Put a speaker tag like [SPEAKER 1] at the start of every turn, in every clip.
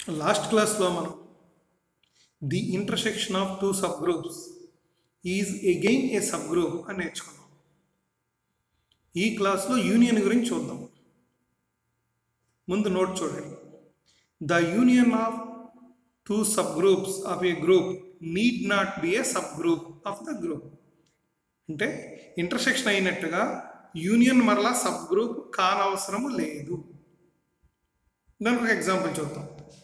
[SPEAKER 1] Last క్లాస్లో మనం the intersection of two subgroups is again a subgroup అని నేర్చుకున్నాం. ఈ క్లాస్లో యూనియన్ గురించి చూద్దాం. ముందు నోట్ చూడండి. The union of two subgroups of a group need not be a subgroup of the group. అంటే intersection అయినట్టుగా యూనియన్ మరలా సబ్ గ్రూప్ కానవసరము లేదు. దానికి ఒక ఎగ్జాంపుల్ చూద్దాం.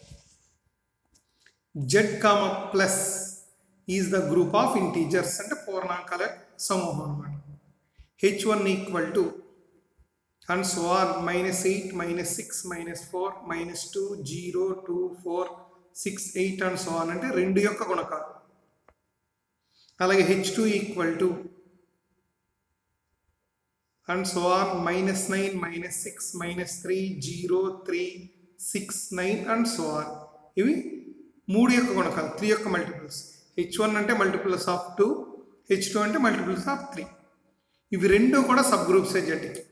[SPEAKER 1] Z, plus is the group of integers, అంటే పూర్ణాంకాల సమూహం అన్నమాట. H1 equal to and so on -8, -6, -4, -2, 0, 2, 4, 6, 8 and so on అంటే 2 యొక్క గుణకాలు. అలాగే H2 equal to and so on -9, -6, -3, 0, 3, 6, 9 and so on. ఇవి 3 యొక్క గుణకాలు, 3 యొక్క మల్టిపుల్స్. H1 అంటే మల్టిపుల్స్ ఆఫ్ 2, H2 అంటే మల్టిపుల్స్ ఆఫ్ 3. ఇవి రెండు కూడా సబ్ గ్రూప్సే జెడ్కి.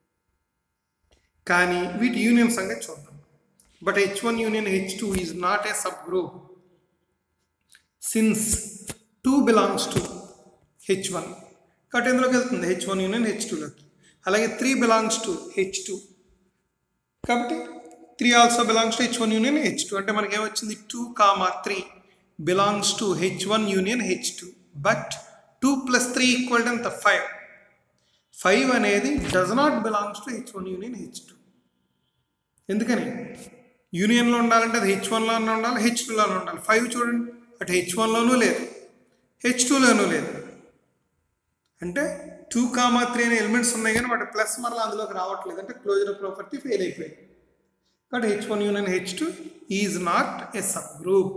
[SPEAKER 1] కానీ వీటి యూనియన్ సంగతి చూద్దాం. But H1 union H2 is not a subgroup since 2 belongs to H1. కాబట్టి ఎందులోకి వెళ్తుంది? H1 union H2లోకి. అలాగే 3 బిలాంగ్స్ టు H2, కాబట్టి 3 also belongs to H1 union H2. అంటే మనకి ఏమొచ్చింది? 2, 3 belongs to H1 union H2. But 2 + 3 equal to ఎంత? 5. 5 అనేది does not belongs to H1 union H2. ఎందుకని? యూనియన్లో ఉండాలంటే అది H1లోనే ఉండాలి, H2లోనే ఉండాలి. 5 చూడండి, అటు H1లోనూ లేదు, H2లోనూ లేదు. అంటే 2, 3 అనే ఎలిమెంట్స్ ఉన్నాయి కానీ వాటి ప్లస్ మరలా అందులోకి రావట్లేదు. అంటే క్లోజర్ ప్రాపర్టీ ఫెయిల్ అయిపోయింది. కాబట్టి H1 union H2 is not a subgroup.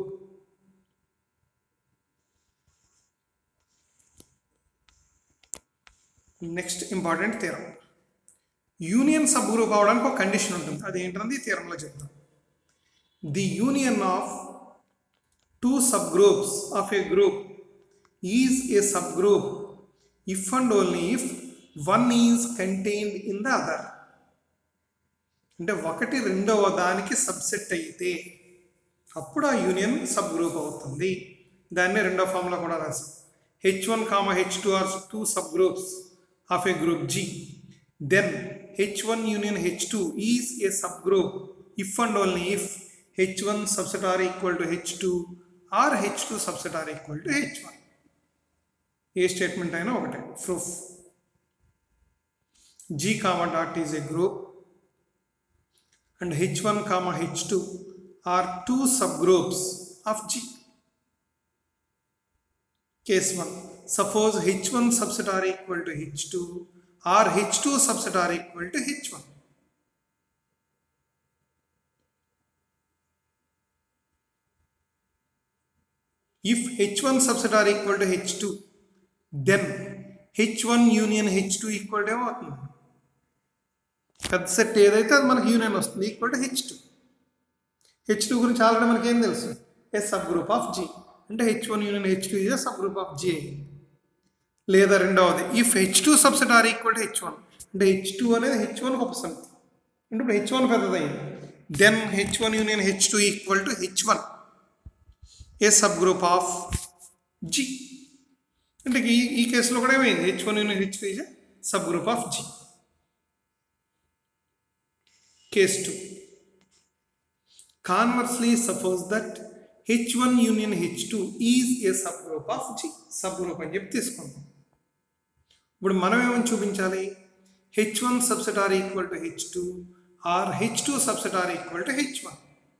[SPEAKER 1] Next important theorem. Union subgroup అవడానికి ఒక కండిషన్ ఉంటుంది. అది ఏంటన్నది ఈ థియరంలో చెప్తాం. The union of 2 subgroups of a group is a subgroup if and only if one is contained in the other. అంటే ఒకటి రెండవ దానికి సబ్సెట్ అయితే అప్పుడు ఆ యూనియన్ సబ్ గ్రూప్ అవుతుంది. దాన్ని రెండో ఫామ్లో కూడా రాసాం. H1, H2 or 2 subgroups of a group G. Then H1 union H2 is a subgroup if and only if H1 subset or equal to H2 or H2 subset or equal to H1. ఏ statement అయినా ఒకటే proof. G, dot is a group and H1, H2 are 2 subgroups of G. Case 1. Suppose H1 subset are equal to H2 or H2 subset are equal to H1. If H1 subset are equal to H2, then H1 union H2 equal to what? పెద్ద set ఏదైతే అది మనకి union వస్తుంది, equal to H2 గురించి already మనకి ఏం తెలుసు? A subgroup of G. అంటే H1 union H2 is a subgroup of G. లేదా రెండవది, if H2 subset or equal to H1, అంటే H2 అనేది H1 ఉపసమితి. అంటే ఇప్పుడు H1 పెద్దదైంది. Then H1 union H2 equal to H1, a subgroup of G. అంటే ఈ కేసులో కూడా ఏమైంది? H1 union H2 is a subgroup of G. Case 2. Conversely, suppose that H1 union H2 is a subgroup of G. Subgroup అని చెప్పి తీసుకుంటాం. ఇప్పుడు మనం ఏమని చూపించాలి? H1 subset are equal to H2 or H2 subset are equal to H1.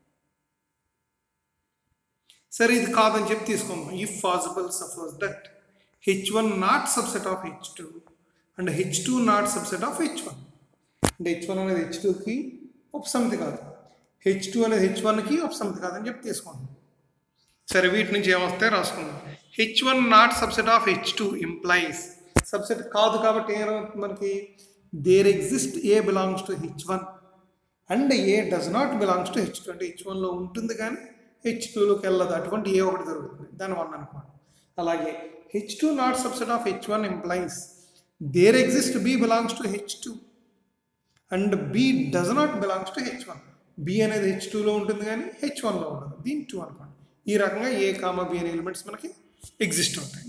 [SPEAKER 1] సరే, ఇది కాదని చెప్పి తీసుకుందాం. If possible, suppose that H1 not subset of H2 and H2 not subset of H1. అంటే H1 అనేది H2కి ఉపసమితి కాదు, H2 అనేది H1కి ఉపసమితి కాదని చెప్పి తీసుకుంటాం. సరే, వీటి నుంచి ఏమొస్తాయో రాసుకుందాం. H1 not subset of H2 implies, subset కాదు కాబట్టి ఏమవుతుంది మనకి? There exist a belongs to H1 and a does not belongs to H2. అంటే H1లో ఉంటుంది కానీ H2లోకి వెళ్ళదు. అటువంటి ఏ ఒకటి దొరుకుతుంది, దాని 1 అనుకోండి. అలాగే H2 not subset of H1 implies there exist B belongs to H2 and B does not belongs to H1. B అనేది H2లో ఉంటుంది కానీ H1లో ఉండదు, దీని 2 అనుకోండి. ఈ రకంగా ఏ కామా బి అనే ఎలిమెంట్స్ మనకి ఎగ్జిస్ట్ అవుతాయి.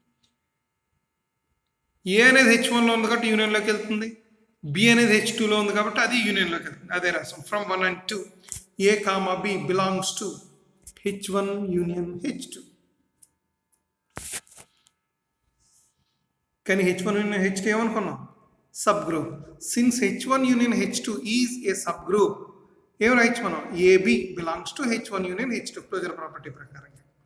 [SPEAKER 1] ఏ అనేది H1లో ఉంది కాబట్టి యూనియన్లోకి వెళ్తుంది, బి అనేది H2లో ఉంది కాబట్టి అది యూనియన్లోకి వెళ్తుంది. అదే రాసాం, from 1 and 2 a comma b belongs to H1 union H2. కానీ H1 యూనియన్ H2 ఏమనుకున్నాం? Subgroup. Since H1 union H2 is a subgroup, ఏం రాయొచ్చు మనం? A b belongs to H1 union H2 closure property ప్రకారంగా.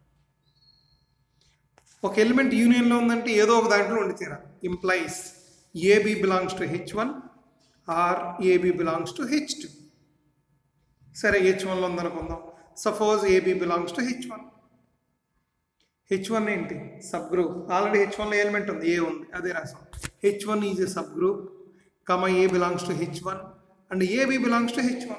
[SPEAKER 1] ఒక element యూనియన్లో ఉందంటే ఏదో ఒక దాంట్లో ఉండి తీరా. Implies a b belongs to H1 or a b belongs to H2. సరే, H1లో ఉందనుకుందాం. Suppose AB belongs to H1. H1 ఏంటి? Subgroup. ఆల్రెడీ H1లో ఎలిమెంట్ ఉంది, ఏ ఉంది, అదే రాసాం. H1 is a subgroup, comma a belongs to H1 and a b belongs to H1.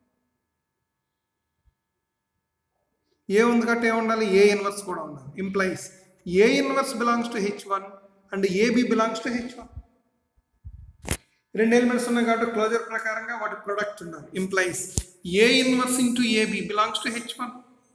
[SPEAKER 1] A ఉంది కాబట్టి ఏ ఉండాలి? ఏ ఇన్వర్స్ కూడా ఉండాలి. Implies a inverse belongs to H1 and a b belongs to H1. రెండు elements ఉన్నాయి కాబట్టి closure ప్రకారంగా వాటి ప్రొడక్ట్ ఉండాలి. Implies a inverse into a b belongs to H1.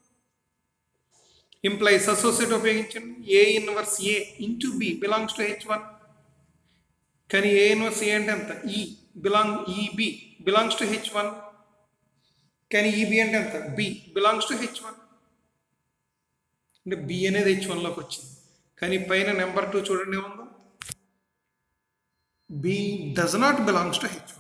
[SPEAKER 1] Implies associate ఉపయోగించండి. A inverse a into b belongs to H1. కానీ a inverse a అంటే ఎంత? E b belongs to H1. కానీ ఈబి అంటే ఎంత? B belongs to H1. అంటే B అనేది H1లోకి వచ్చింది, కానీ పైన నెంబర్ 2 చూడండి ఏముందో? B does not belongs to H1.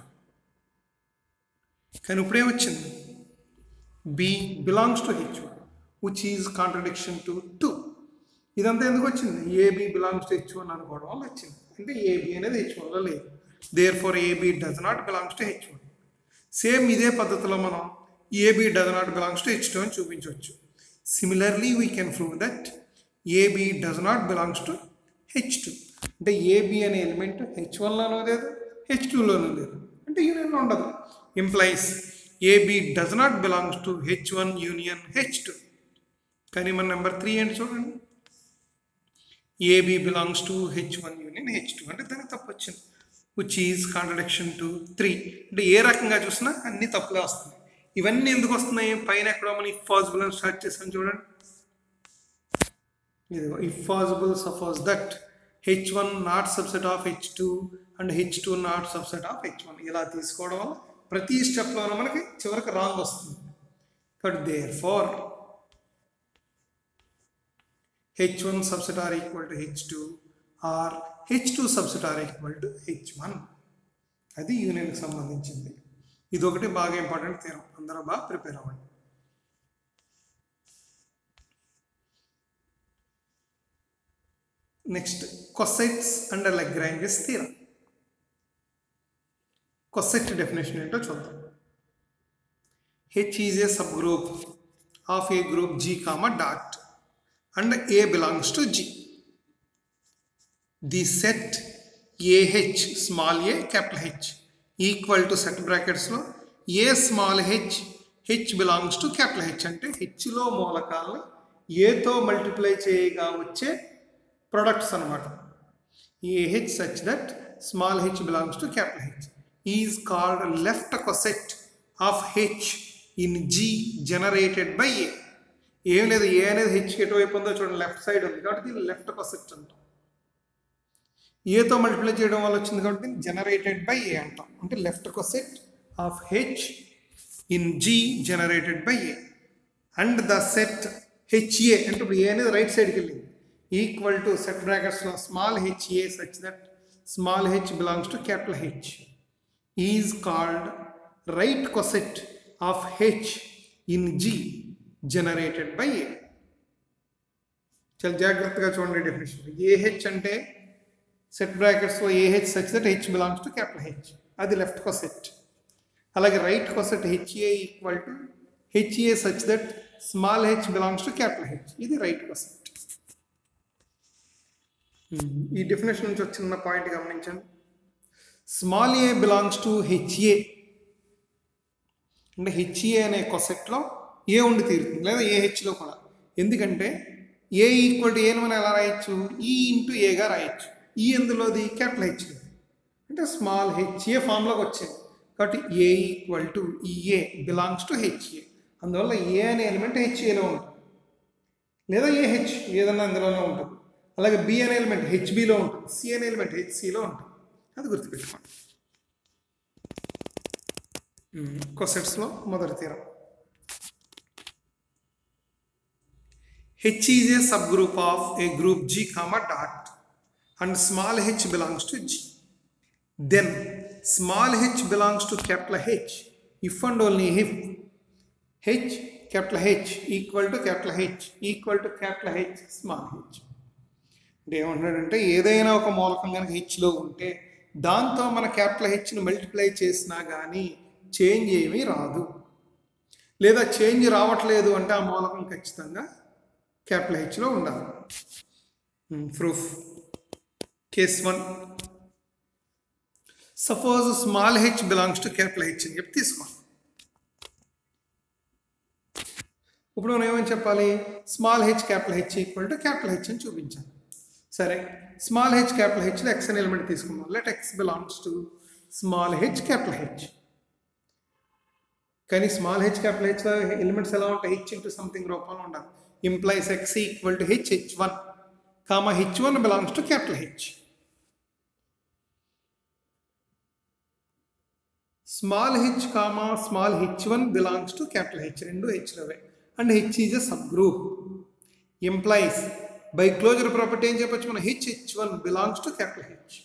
[SPEAKER 1] కానీ ఇప్పుడేమొచ్చింది? B belongs to H1 which is contradiction to 2. ఇదంతా ఎందుకు వచ్చింది? ఏబి బిలాంగ్స్ టు H1 అనుకోవడం వల్ల వచ్చింది. అంటే ఏబి అనేది H1లో లేదు, therefore a b does not belongs to H1. Same ఇదే పద్ధతిలో మనం a b does not belongs to H2 అని చూపించవచ్చు. Similarly we can prove that a b does not belongs to H2. అంటే ఏబి అనే ఎలిమెంట్ H1లోనూ లేదు, H2లోనూ లేదు, అంటే యూనియన్లో ఉండదు. Implies a b does not belongs to H1 union H2. కానీ మన నెంబర్ 3 ఏంటి చూడండి? AB belongs to H1 union H2, అంటే దానికి తప్పు వచ్చింది, విచ్ ఈజ్ కాంట్రడిక్షన్ టు 3. అంటే ఏ రకంగా చూసినా అన్ని తప్పులే వస్తున్నాయి. ఇవన్నీ ఎందుకు వస్తున్నాయి? పైన ఎక్కడో మనం ఇఫ్ పాసిబుల్ అని స్టార్ట్ చేసాం చూడండి. ఇదిగో if possible suppose that H1 not subset of H2 and H2 not subset of H1. ఇలా తీసుకోవడం వల్ల ప్రతి స్టెప్లోనూ మనకి చివరికి రాంగ్ వస్తుంది. But therefore H1 subset are equal to H2 or H2 subset are equal to H1. అది యూనియన్కి సంబంధించింది. ఇది ఒకటి బాగా ఇంపార్టెంట్ థియరం, అందరూ బాగా ప్రిపేర్ అవ్వండి. Next cosets and Lagrange's theorem. Coset definition ఏంటో చూద్దాం. H is a subgroup of a group G comma dot and A belongs to G. The set AH small a capital H equal to set brackets లో A small h H belongs to capital H అంటే H లో మూలకాలను A తో multiply చేయగా వచ్చే products అన్నమాట. AH such that small h belongs to capital H is called left coset of H in G generated by A. ఏం లేదు, ఏ అనేది హెచ్కి ఎటువైపు ఉందో చూడండి, లెఫ్ట్ సైడ్ ఉంది కాబట్టి దీన్ని లెఫ్ట్ కొసెట్ అంటాం. ఏతో మల్టిప్లై చేయడం వల్ల వచ్చింది కాబట్టి దీన్ని జనరేటెడ్ బై ఏ అంటాం. అంటే left coset of H in G generated by a and the set H a అంటే ఇప్పుడు ఏ అనేది రైట్ సైడ్కి వెళ్ళింది, ఈక్వల్ టు సెట్ బ్రాకెట్స్లో small h a such that small h belongs to capital H is called right coset of H in G generated by a. చాలా జాగ్రత్తగా చూడండి definition. A H అంటే సెట్ బ్రాకెట్స్లో a h such that h belongs to capital H, అది left coset. అలాగే right coset H a equal to h a such that small h belongs to capital H, ఇది right coset. ఈ definition నుంచి వచ్చిన పాయింట్ గమనించండి. Small a belongs to H a అంటే H a అనే కొసెట్లో ఏ ఉండి తీరుతుంది, లేదా ఏహెచ్లో కూడా. ఎందుకంటే ఏ ఈక్వల్ టు ఏని మనం ఎలా రాయొచ్చు? ఈ ఇంటూ ఏగా రాయొచ్చు. ఈ ఎందులోది క్యాపిటల్ హెచ్లో, అంటే స్మాల్ హెచ్ఏ ఫామ్లోకి వచ్చింది. కాబట్టి ఏ ఈక్వల్ టు ఈ ఏ బిలాంగ్స్ టు హెచ్ఏ. అందువల్ల ఏ అనే ఎలిమెంట్ హెచ్ఏలో ఉంటుంది, లేదా ఏహెచ్ ఏదన్నా అందులోనే ఉంటుంది. అలాగే బి అనే ఎలిమెంట్ హెచ్బిలో ఉంటుంది, సి అనే ఎలిమెంట్ హెచ్సిలో ఉంటుంది. అది గుర్తుపెట్టుకోండి. కొసెట్స్లో మొదటి తీరం. H is a subgroup of a group G comma dot and small h belongs to G. Then small h belongs to capital H if and only if H capital H equal to capital H equal to capital H small h. అంటే ఏమంటాడంటే ఏదైనా ఒక మూలకం కనుక హెచ్లో ఉంటే దాంతో మన capital హెచ్ని multiply చేసినా కానీ చేంజ్ ఏమీ రాదు, లేదా చేంజ్ రావట్లేదు అంటే ఆ మూలకం ఖచ్చితంగా క్యాపిటల్ హెచ్లో ఉండాలి. Proof. Case 1. Suppose small h belongs to capital H అని చెప్పి తీసుకోండి. ఇప్పుడు మనం ఏమని చెప్పాలి? Small h capital H equal to capital H అని చూపించాలి. సరే, స్మాల్ హెచ్ క్యాపిటల్ హెచ్లో ఎక్స్ అనే ఎలిమెంట్ తీసుకుందాం. Let x belongs to small h capital H. కానీ స్మాల్ హెచ్ క్యాపిటల్ హెచ్లో ఎలిమెంట్స్ ఎలా ఉంటాయి? హెచ్ ఇంటూ సంథింగ్ రూపంలో ఉండాలి. Implies x equal to h h1 comma h1 belongs to capital H. Small h comma small h1 belongs to capital H. Rendu h love and h is a subgroup. Implies by closure property em cheppochu mana h h1 belongs to capital H.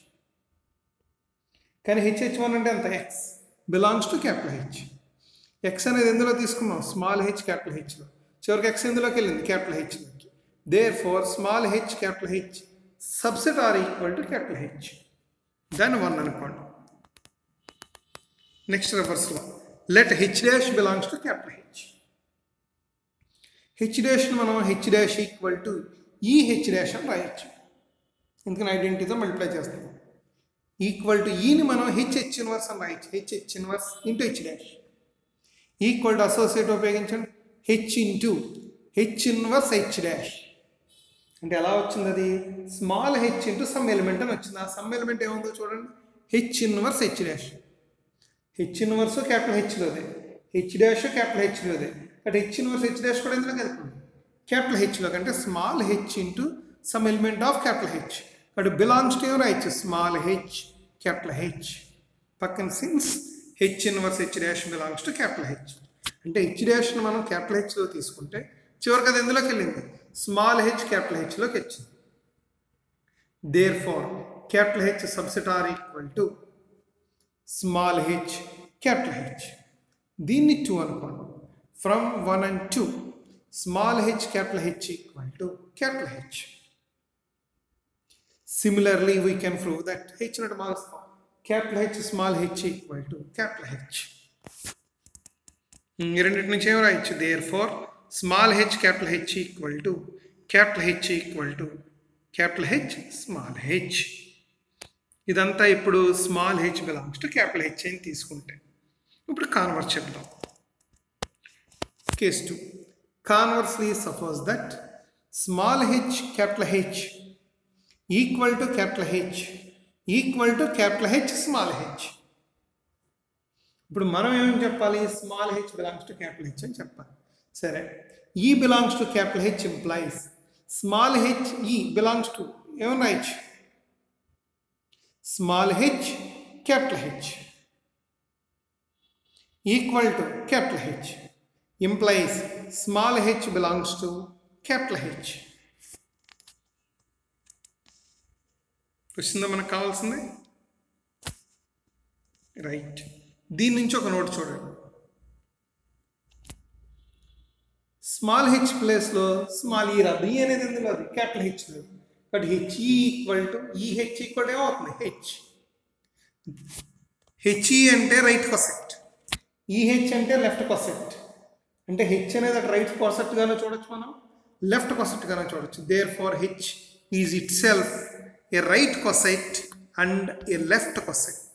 [SPEAKER 1] Kani h h1 ante anta x belongs to capital H. x anedi endulo teeskunnam small h capital H lo. చివరికి x ఎందులోకి వెళ్ళింది? Capital హెచ్లోకి. Therefore small h capital H subset or equal to capital H. దాన్ని 1 అనుకోండి. Next రివర్స్లో let h dash belongs to capital H. H డాష్ని మనం h dash equal to e h dash అని రాయొచ్చు, ఎందుకని ఐడెంటిటీతో మల్టిప్లై చేస్తాం. ఈక్వల్ టు ఈని మనం హెచ్ హెచ్ ఇన్వర్స్ అని రాయొచ్చు, h h inverse into h dash. Equal to associate ఉపయోగించండి, h into H inverse h dash. అంటే ఎలా వచ్చింది? అది small h into some element అని వచ్చింది. ఆ సమ్ ఎలిమెంట్ ఏముందో చూడండి, h inverse h dash. H inverse capital హెచ్లోదే, హెచ్ డాష్ క్యాపిటల్ హెచ్లోదే. But h inverse h dash కూడా ఎందులో కలుపుతుంది? క్యాపిటల్ హెచ్లో. అంటే small h into some element of capital H. But belongs to ఏం రాయొచ్చు? Small h capital H. పక్కన since h inverse h dash belongs to capital H. అంటే హెచ్ డాష్ను మనం క్యాపిటల్ హెచ్లో తీసుకుంటే చివరికి అది ఎందులోకి వెళ్ళింది? స్మాల్ హెచ్ క్యాపిటల్ హెచ్లోకి వచ్చింది. Therefore capital H subset or equal to small h capital H. దీన్ని 2 అనుకోండి. From 1 and 2 small h capital H equal to capital H. Similarly we can prove that h నట్ మారుస్తాం, capital H small h equal to capital H. ఈ రెండింటి నుంచి ఏం రాయొచ్చు? Therefore small h capital H equal to capital H equal to capital H small h. ఇదంతా ఇప్పుడు small h belongs to capital H అని తీసుకుంటే. ఇప్పుడు కాన్వర్స్ చెప్దాం. Case 2. Conversely suppose that small h capital H equal to capital H equal to capital H small h. ఇప్పుడు మనం ఏమని చెప్పాలి? Small h belongs to capital H అని చెప్పాలి. సరే, e belongs to capital H implies small h e belongs to ఏమన్నా h small h capital H equal to capital H implies small h belongs to capital H. వచ్చిందా మనకు కావాల్సింది? Right. దీని నుంచి ఒక నోట్ చూడండి. స్మాల్ హెచ్ ప్లేస్లో small ఈ రాదు, ఈ అనేది ఎందులో అది క్యాపిటల్ హెచ్ లేదు. But h equal to e h equal ఏమవుతుంది? హెచ్. హెచ్ఈ అంటే రైట్ కొసెట్, ఈహెచ్ అంటే లెఫ్ట్ కొసెట్. అంటే హెచ్ అనేది అటు రైట్ కొసెట్గానే చూడొచ్చు, మనం లెఫ్ట్ కొసెట్గానే చూడొచ్చు. Therefore H is itself a right coset and a left coset.